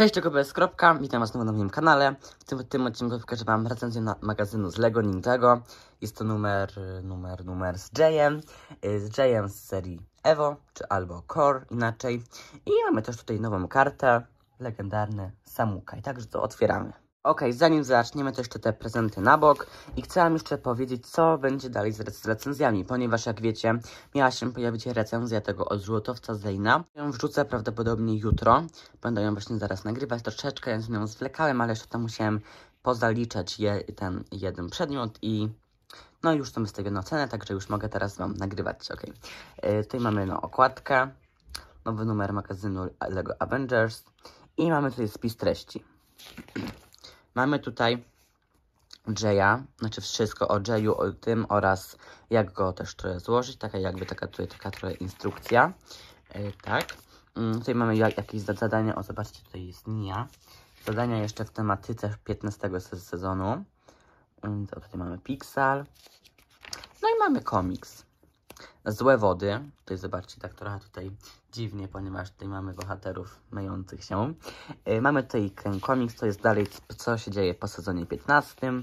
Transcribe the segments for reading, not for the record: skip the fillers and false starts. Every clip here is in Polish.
Cześć, to jest Kropka, witam was znowu na moim kanale. W tym odcinku pokażę wam recenzję magazynu z Lego Ninjago. Jest to numer z Jayem. Z Jayem z serii Evo, czy albo Core inaczej. I mamy też tutaj nową kartę, legendarny Samukai, także to otwieramy. Ok, zanim zaczniemy, to jeszcze te prezenty na bok i chciałam jeszcze powiedzieć, co będzie dalej z recenzjami, ponieważ jak wiecie, miała się pojawić recenzja tego odrzutowca Zayna. Ją wrzucę prawdopodobnie jutro, będę ją właśnie zaraz nagrywać troszeczkę, ja z nią zwlekałem, ale jeszcze tam musiałem pozaliczać ten jeden przedmiot i no już to wystawię na cenę, także już mogę teraz wam nagrywać, ok. Tutaj mamy okładkę, nowy numer magazynu Lego Avengers i mamy tutaj spis treści. Mamy tutaj Jaya, znaczy wszystko o Jayu, o tym oraz jak go też trochę złożyć, taka trochę instrukcja, tak. Tutaj mamy jakieś zadania, o zobaczcie, tutaj jest Nia, zadania jeszcze w tematyce 15 sezonu, to tutaj mamy Pixar, no i mamy komiks. Złe wody, tutaj zobaczcie, tak trochę tutaj dziwnie, ponieważ tutaj mamy bohaterów myjących się. Mamy tutaj ten komiks, to jest dalej, co się dzieje po sezonie 15.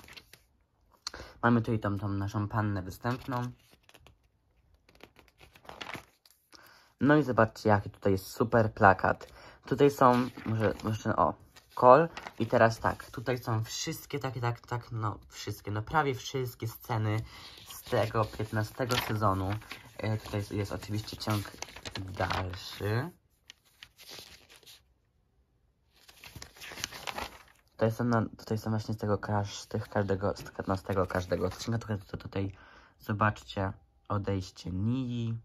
Mamy tutaj tą naszą pannę występną. No i zobaczcie, jaki tutaj jest super plakat. Tutaj są, call. I teraz tak, tutaj są wszystkie prawie wszystkie sceny z tego 15 sezonu. Tutaj jest oczywiście ciąg dalszy. Tutaj są właśnie z każdego odcinka. Tutaj zobaczcie odejście Nii.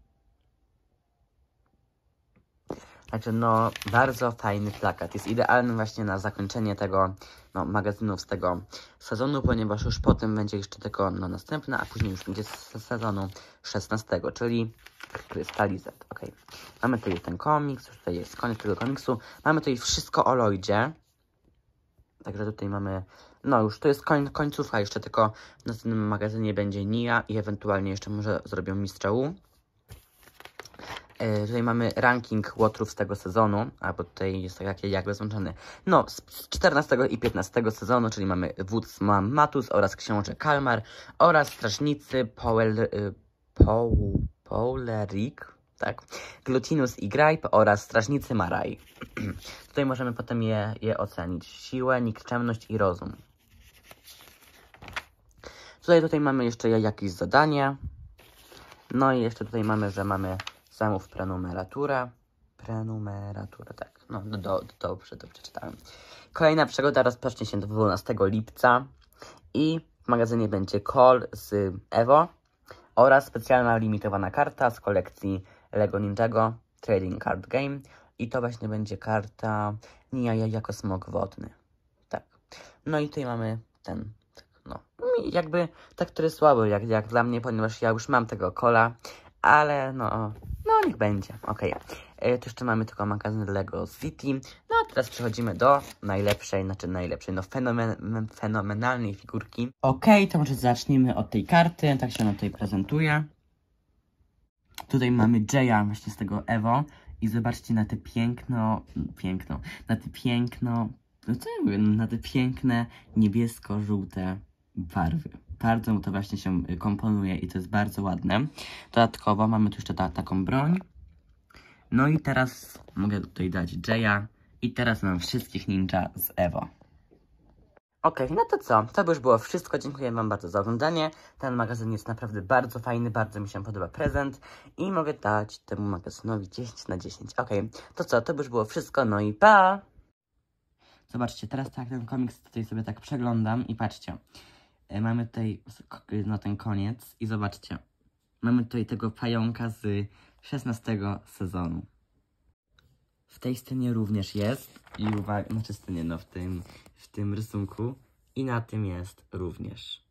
Także no, bardzo fajny plakat. Jest idealny właśnie na zakończenie tego magazynu z tego sezonu, ponieważ już potem będzie jeszcze tylko następna, a później już będzie z sezonu 16, czyli Krystalizet. Ok. Mamy tutaj ten komiks, już tutaj jest koniec tego komiksu. Mamy tutaj wszystko o Lloydzie. Także tutaj mamy, już to jest końcówka, jeszcze tylko w następnym magazynie będzie Nia i ewentualnie jeszcze może zrobią Mistrza Wu. Tutaj mamy ranking łotrów z tego sezonu, albo tutaj jest tak jakby złączony. Z 14 i 15 sezonu, czyli mamy wódz Matus oraz książę Kalmar oraz strażnicy Paulerik, tak, Glutinus i Grape oraz strażnicy Marai. Tutaj możemy potem je ocenić. Siłę, nikczemność i rozum. Tutaj mamy jeszcze jakieś zadanie. No i jeszcze tutaj mamy, że mamy zamów prenumeraturę, tak, dobrze to przeczytałem. Kolejna przygoda rozpocznie się 12 lipca i w magazynie będzie Call z Evo oraz specjalna limitowana karta z kolekcji Lego Ninjago Trading Card Game i to właśnie będzie karta Nia jako smok wodny, tak. No i tutaj mamy ten, jakby tak, który słaby jak dla mnie, ponieważ ja już mam tego Cola, ale niech będzie, ok. Tu jeszcze mamy tylko magazyn Lego City. No a teraz przechodzimy do fenomenalnej figurki. Ok, to może zacznijmy od tej karty, tak się ona tutaj prezentuje. Tutaj mamy Jaya właśnie z tego Evo i zobaczcie na te na te piękne niebiesko-żółte barwy. Bardzo mu to właśnie się komponuje i to jest bardzo ładne. Dodatkowo mamy tu jeszcze taką broń. No i teraz mogę tutaj dać Jaya i teraz mam wszystkich ninja z Evo. Ok, no to co? To by już było wszystko. Dziękuję wam bardzo za oglądanie. Ten magazyn jest naprawdę bardzo fajny, bardzo mi się podoba prezent i mogę dać temu magazynowi 10 na 10. Ok, to co? To by już było wszystko, no i pa! Zobaczcie, teraz tak ten komiks tutaj sobie tak przeglądam i patrzcie. Mamy tutaj ten koniec i zobaczcie. Mamy tutaj tego pająka z 16 sezonu. W tej scenie również jest i uwaga, w tym rysunku i na tym jest również.